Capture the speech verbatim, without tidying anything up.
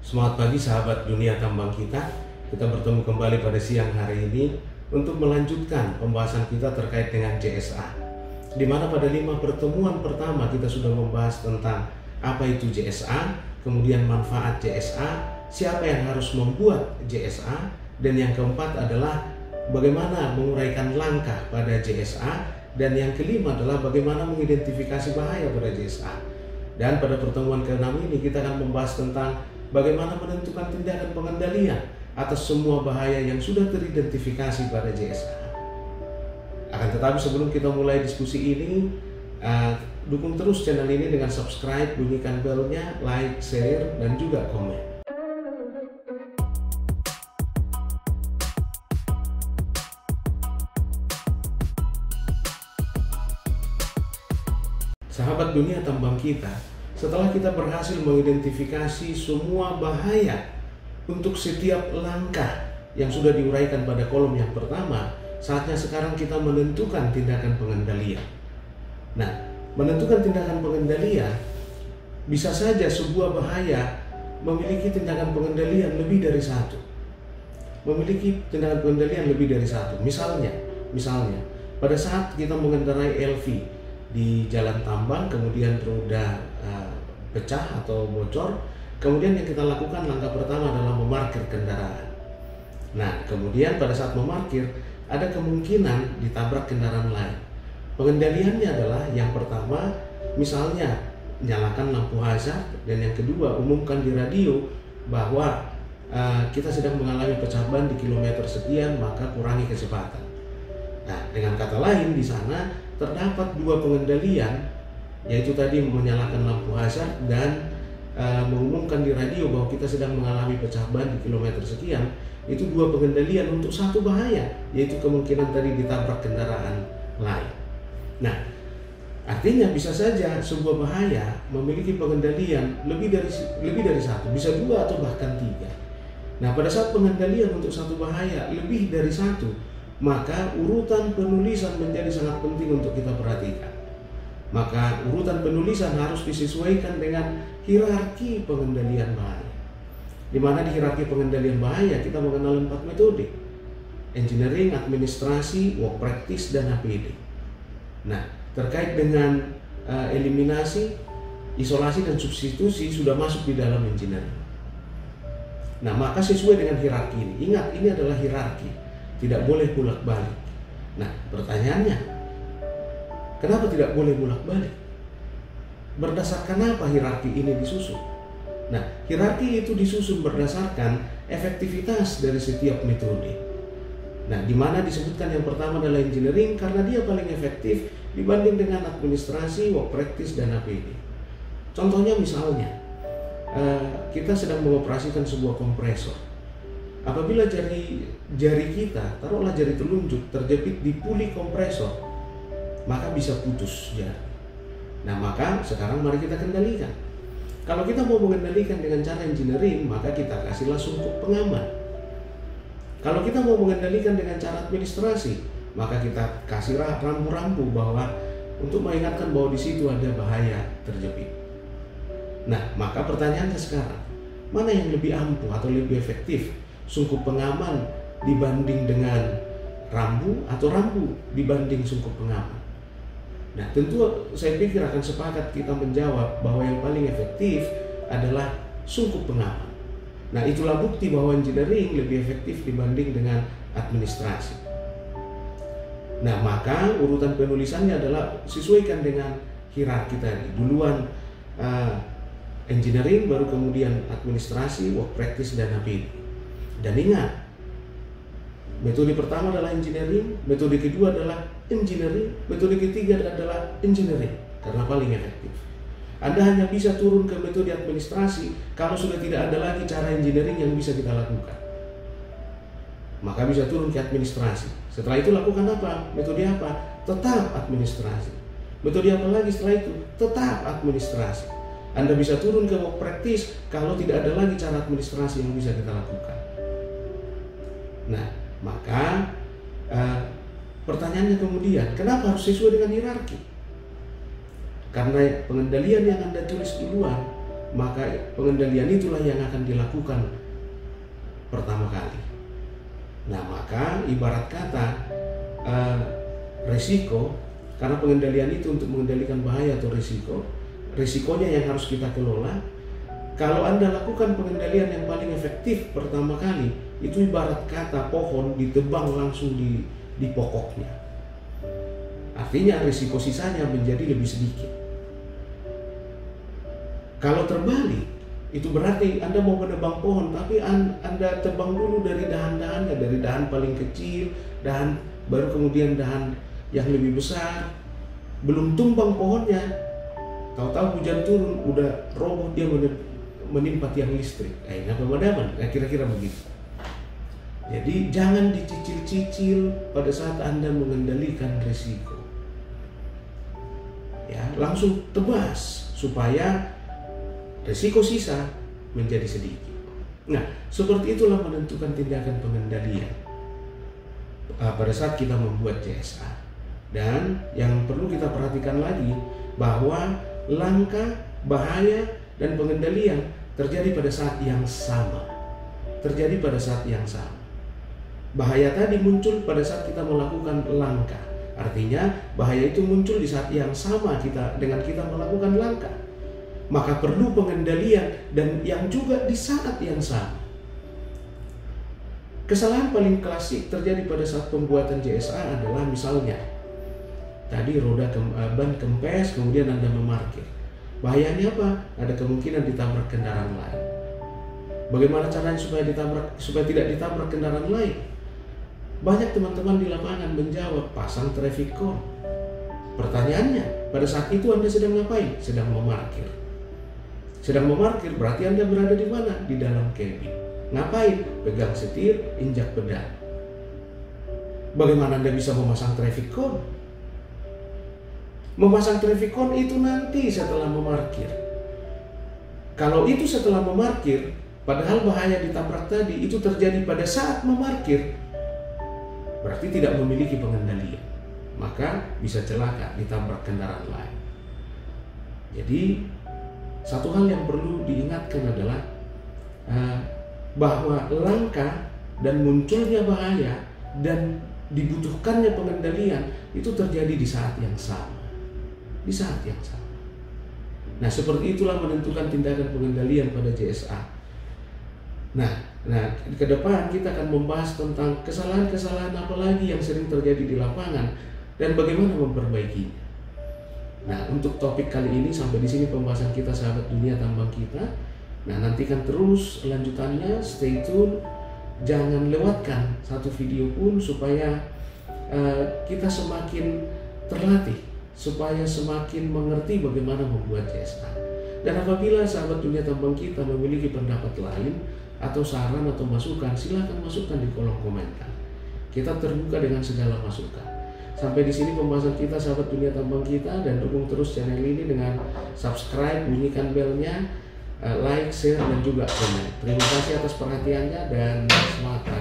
Semangat pagi sahabat dunia tambang kita. Kita bertemu kembali pada siang hari ini untuk melanjutkan pembahasan kita terkait dengan J S A. Di mana pada lima pertemuan pertama kita sudah membahas tentang apa itu J S A, kemudian manfaat J S A, siapa yang harus membuat J S A, dan yang keempat adalah bagaimana menguraikan langkah pada J S A, dan yang kelima adalah bagaimana mengidentifikasi bahaya pada J S A. Dan pada pertemuan keenam ini kita akan membahas tentang bagaimana menentukan tindakan pengendalian atas semua bahaya yang sudah teridentifikasi pada J S A. Akan tetapi sebelum kita mulai diskusi ini, uh, dukung terus channel ini dengan subscribe, bunyikan belnya, like, share, dan juga komen. Sahabat dunia tambang kita, setelah kita berhasil mengidentifikasi semua bahaya untuk setiap langkah yang sudah diuraikan pada kolom yang pertama, saatnya sekarang kita menentukan tindakan pengendalian. Nah, menentukan tindakan pengendalian, bisa saja sebuah bahaya memiliki tindakan pengendalian lebih dari satu. Memiliki tindakan pengendalian lebih dari satu. Misalnya, misalnya pada saat kita mengendarai L V di jalan tambang, kemudian roda uh, pecah atau bocor, kemudian yang kita lakukan langkah pertama adalah memarkir kendaraan. Nah, kemudian pada saat memarkir ada kemungkinan ditabrak kendaraan lain. Pengendaliannya adalah yang pertama, misalnya nyalakan lampu hazard, dan yang kedua umumkan di radio bahwa uh, kita sedang mengalami pecah ban di kilometer sekian, maka kurangi kecepatan. Nah, dengan kata lain di sana terdapat dua pengendalian, yaitu tadi menyalakan lampu hazard dan uh, mengumumkan di radio bahwa kita sedang mengalami pecah ban di kilometer sekian. Itu dua pengendalian untuk satu bahaya, yaitu kemungkinan tadi ditabrak kendaraan lain. Nah, artinya bisa saja sebuah bahaya memiliki pengendalian lebih dari lebih dari satu, bisa dua atau bahkan tiga. Nah, pada saat pengendalian untuk satu bahaya lebih dari satu, maka urutan penulisan menjadi sangat penting untuk kita perhatikan. Maka urutan penulisan harus disesuaikan dengan hierarki pengendalian bahaya. Di mana di hierarki pengendalian bahaya kita mengenal empat metode: engineering, administrasi, work practice, dan H P D. Nah, terkait dengan uh, eliminasi, isolasi, dan substitusi sudah masuk di dalam engineering. Nah, maka sesuai dengan hierarki ini. Ingat, ini adalah hierarki, tidak boleh bolak-balik. Nah, pertanyaannya, kenapa tidak boleh bolak-balik? Berdasarkan apa hierarki ini disusun? Nah, hierarki itu disusun berdasarkan efektivitas dari setiap metode. Nah, di mana disebutkan yang pertama adalah engineering karena dia paling efektif dibanding dengan administrasi, work practice, dan H P D. Contohnya misalnya, kita sedang mengoperasikan sebuah kompresor. Apabila jari jari kita, taruhlah jari telunjuk, terjepit di puli kompresor, maka bisa putus ya. Nah, maka sekarang mari kita kendalikan. Kalau kita mau mengendalikan dengan cara engineering, maka kita kasihlah sungkup pengaman. Kalau kita mau mengendalikan dengan cara administrasi, maka kita kasihlah rambu-rambu bahwa untuk mengingatkan bahwa di situ ada bahaya terjepit. Nah, maka pertanyaannya sekarang, mana yang lebih ampuh atau lebih efektif? Sungkup pengaman dibanding dengan rambu, atau rambu dibanding sungkup pengaman? Nah, tentu saya pikir akan sepakat kita menjawab bahwa yang paling efektif adalah sungkup pengaman. Nah, itulah bukti bahwa engineering lebih efektif dibanding dengan administrasi. Nah, maka urutan penulisannya adalah sesuaikan dengan hierarki tadi. Duluan uh, engineering, baru kemudian administrasi, work practice, dan H P D. Dan ingat, metode pertama adalah engineering, metode kedua adalah engineering, metode ketiga adalah engineering karena paling efektif. Anda hanya bisa turun ke metode administrasi kalau sudah tidak ada lagi cara engineering yang bisa kita lakukan. Maka bisa turun ke administrasi. Setelah itu lakukan apa? Metode apa? Tetap administrasi. Metode apa lagi setelah itu? Tetap administrasi. Anda bisa turun ke work practice kalau tidak ada lagi cara administrasi yang bisa kita lakukan. Nah, maka uh, pertanyaannya kemudian, kenapa harus sesuai dengan hierarki? Karena pengendalian yang Anda tulis duluan maka pengendalian itulah yang akan dilakukan pertama kali. Nah, maka ibarat kata uh, risiko, karena pengendalian itu untuk mengendalikan bahaya atau risiko, risikonya yang harus kita kelola. Kalau Anda lakukan pengendalian yang paling efektif pertama kali, itu ibarat kata pohon ditebang langsung di, di pokoknya. Artinya risiko sisanya menjadi lebih sedikit. Kalau terbalik, itu berarti Anda mau menebang pohon, tapi Anda tebang dulu dari dahan-dahannya, dari dahan paling kecil, dahan baru kemudian dahan yang lebih besar. Belum tumbang pohonnya, tahu-tahu hujan turun, udah roboh dia menimpa tiang listrik. Akhirnya pemadaman, nah, kira-kira begitu. Jadi jangan dicicil-cicil pada saat Anda mengendalikan risiko. Ya, langsung tebas supaya risiko sisa menjadi sedikit. Nah, seperti itulah menentukan tindakan pengendalian uh, pada saat kita membuat C S A. Dan yang perlu kita perhatikan lagi bahwa langkah, bahaya, dan pengendalian terjadi pada saat yang sama. Terjadi pada saat yang sama. Bahaya tadi muncul pada saat kita melakukan langkah. Artinya bahaya itu muncul di saat yang sama kita dengan kita melakukan langkah. Maka perlu pengendalian dan yang juga di saat yang sama. Kesalahan paling klasik terjadi pada saat pembuatan C S A adalah misalnya tadi roda kem, ban kempes, kemudian Anda memarkir. Bahayanya apa? Ada kemungkinan ditabrak kendaraan lain. Bagaimana caranya supaya ditabrak supaya tidak ditabrak kendaraan lain? Banyak teman-teman di lapangan menjawab pasang traffic cone. Pertanyaannya, pada saat itu Anda sedang ngapain? Sedang memarkir. Sedang memarkir berarti Anda berada di mana? Di dalam cabin. Ngapain? Pegang setir, injak pedal. Bagaimana Anda bisa memasang traffic cone? Memasang traffic cone itu nanti setelah memarkir. Kalau itu setelah memarkir, padahal bahaya ditabrak tadi itu terjadi pada saat memarkir, berarti tidak memiliki pengendalian. Maka bisa celaka ditabrak kendaraan lain. Jadi satu hal yang perlu diingatkan adalah uh, bahwa langkah dan munculnya bahaya dan dibutuhkannya pengendalian itu terjadi di saat yang sama. Di saat yang sama. Nah, seperti itulah menentukan tindakan pengendalian pada C S A. Nah, nah ke depan kita akan membahas tentang kesalahan-kesalahan apa lagi yang sering terjadi di lapangan dan bagaimana memperbaikinya. Nah, untuk topik kali ini sampai di sini pembahasan kita sahabat dunia tambang kita. Nah, nantikan terus lanjutannya, stay tune. Jangan lewatkan satu video pun supaya uh, kita semakin terlatih, supaya semakin mengerti bagaimana membuat C S A. Dan apabila sahabat dunia tambang kita memiliki pendapat lain atau saran atau masukan, silakan masukkan di kolom komentar. Kita terbuka dengan segala masukan. Sampai di sini pembahasan kita sahabat dunia tambang kita, dan dukung terus channel ini dengan subscribe, bunyikan belnya, like, share, dan juga komen. Terima kasih atas perhatiannya dan semangat.